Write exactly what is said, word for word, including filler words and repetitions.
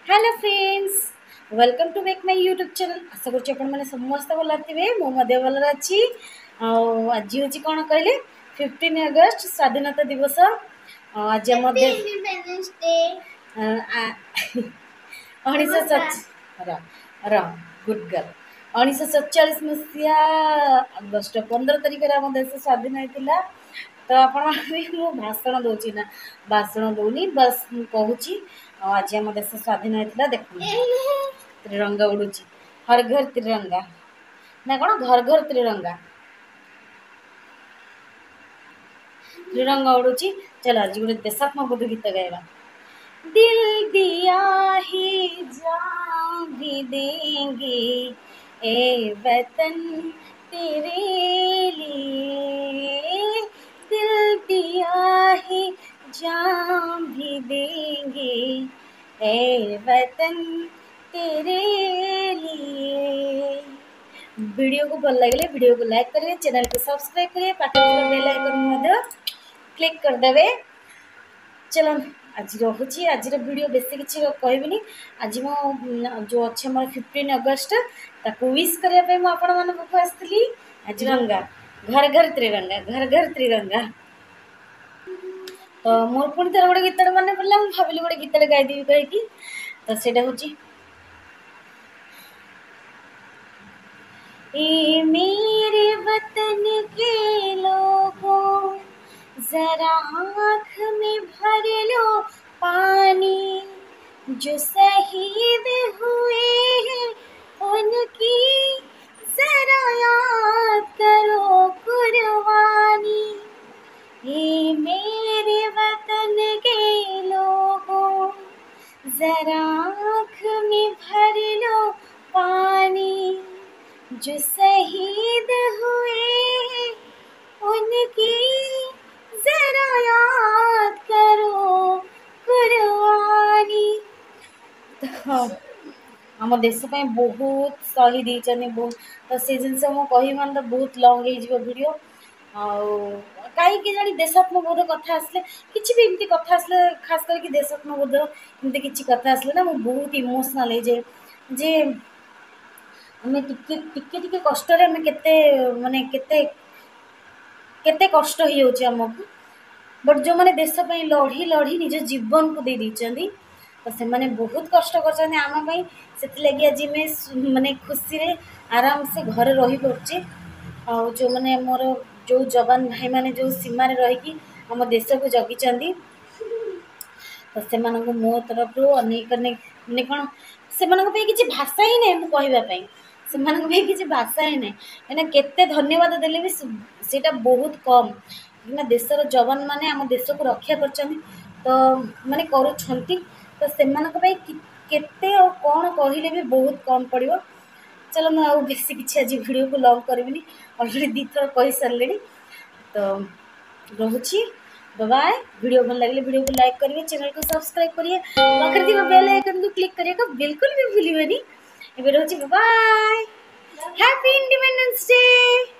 Hello friends, welcome to make my YouTube channel. आशा करुच्ची आपण मैंने समस्त भल थे। मुझे भल अच्छी। आज हूँ कौन कहले फिफ्टीन अगस्त स्वाधीनता दिवस। आज उन्नीस गुड गर्ल उन्नीस सतचाश मसीहा अगस्ट पंद्रह तारिख आम देश स्वाधीन होता। तो आपण मु भाषण दूची ना भाषण दौनी बस कहूँ आज आम देश स्वाधीन होता। देख त्रिरंगा उड़ू हर घर त्रिरंगा ना कौन घर घर त्रिरंगा त्रिरंगा उड़ू। चलो आज गोटे देशात्मक गीत गाइबा। दिल दिया ही जान भी देंगे ए वतन तेरे लिए। दिल दिया ही जान भी देंगे ए वतन तेरे लिए। वीडियो को भल लगे वीडियो को लाइक करेंगे, चैनल को सब्सक्राइब करिए, पाखे बेल आइकन क्लिक करदे। चलो आज रोचे आज वीडियो बेसी किसी कहबी। आज मो जो अच्छे मोर फिफ्टीन अगस्ट ताकू विश करने आपण मानक आसती। आज रंगा घर घर त्रिरंगा घर घर त्रिरंगा। तो मोर पुणी थर गोटे गीत मन पड़ा मुझे भाविली गोटे गीत गाईदेवी कहीकि। तो सेटा हूँ ए मेरे वतन के लोगों जरा आँख में भर लो पानी। जो शहीद हुए हैं उनकी जरा याद करो कुर्बानी। ये मेरे वतन के लोगों जरा आँख में भर लो पानी। जो शहीद हुए हैं उनकी जरा याद करो कुर्बानी। आम देश बहुत शहीद होती बहुत। तो से जिन कह मान तो बहुत लंग हो वीडियो कहीं जानी देशात्मक बोध कथा आसले किसी भी एमती कथा आसले खास करके देशात्मक बोध एमती किसी कथा आसले ना मुझे बहुत इमोशनाल हो जाए जे आम टिके टिके टिके कष्ट आम केते माने केते केते कष्ट हो जाउछि हमको। बट जो मैंने देश लड़ी लड़ी निज जीवन को दे देइछंदी तो से माने बहुत कष्ट करछंदी आम पई। सेति लगी आज मैं माने खुशी रे आराम से घर रही पड़छे। और जो मैंने मोर जो जवान भाई माने जो सीमा रे रही कि आम देश को जगी तो से मो तरफ अनेक अनेक माने कौन से किसी भाषा ही नहीं मुझे कहवाई से किसी भाषा ही नहीं कहीं केते धन्यवाद देले भी सेटा बहुत कम। कहीं देशर जवान माने आम देश को रक्षा कर तो माने करुछंती तो से केते और कौन कहले भी बहुत कम पड़ो। चलो मैं आउ बेसी किसी आज वीडियो को लॉन्ग करबिनी ऑलरेडी दी थर कही सारे। तो रोची बाय। वीडियो भल लगे वीडियो को लाइक करिए, चैनल को सब्सक्राइब करिए, पाखरे थिबा बेल आइकन को क्लिक करिए को बिल्कुल भी भूलिबेनी। एबे रोची बाय। Happy independence day.